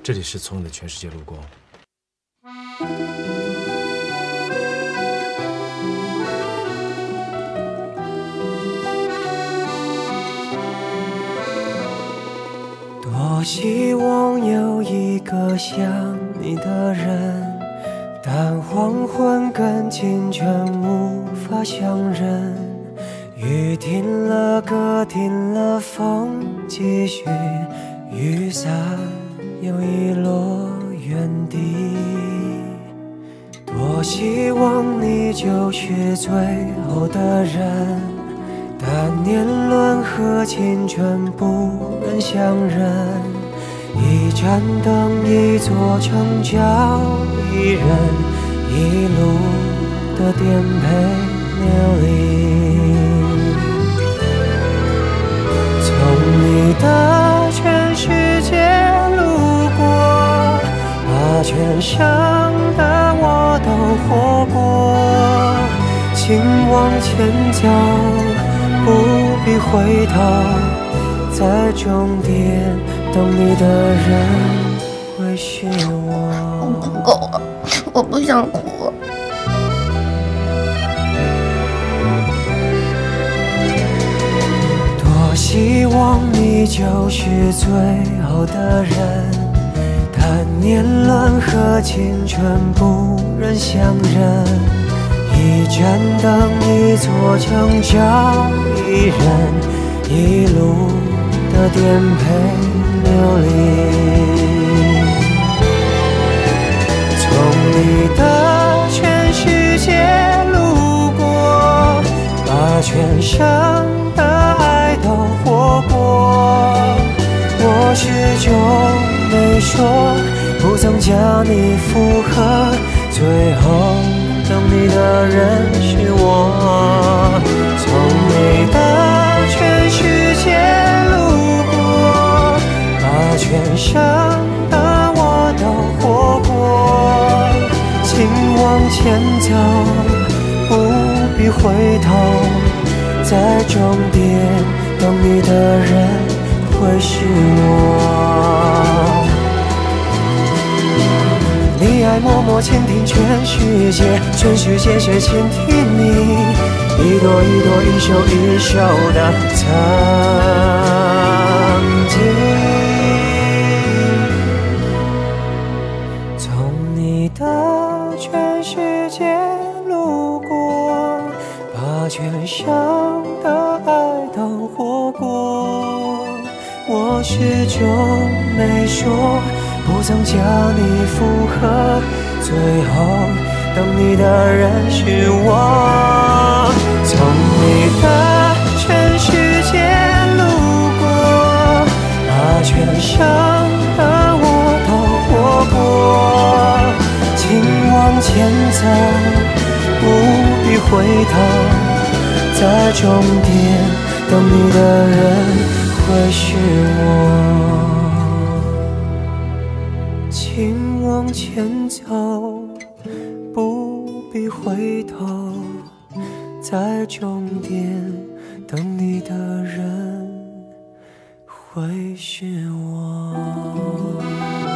这里是从你的全世界路过。 多希望有一个像你的人，但黄昏跟清晨无法相认。雨停了，歌停了，风继续，雨伞又遗落原地。多希望你就是最后的人，但年轮和青春不忍相认。一盏灯，一座城，叫一人，一路的颠沛流离。从你的全世界路过，把全盛的我都活过。请往前走，不必回头，在终点等你的人会是我。 我不够了，我不想哭了。 多希望你就是最后的人，但年轮和青春不忍相认。一盏灯，一座城，叫一人，一路的颠沛流离。从你的全世界路过，把全盛的爱都活过。我始终没说，不曾将你附和，最后等你的人是我。从你的全世界路过，把全盛的我都活过。请往前走，不必回头，在终点等你的人会是我。你爱默默倾听全世界，全世界却倾听你，一朵一朵，一首一首的曾经。从你的全世界路过，把全盛的爱都活过。我始终没说，不曾将你附和，最后等你的人是我。从你的全世界路过，把全盛的我都活过。请往前走，不必回头，在终点等你的人会是我。请往前走，不必回头，在终点等你的人会是我。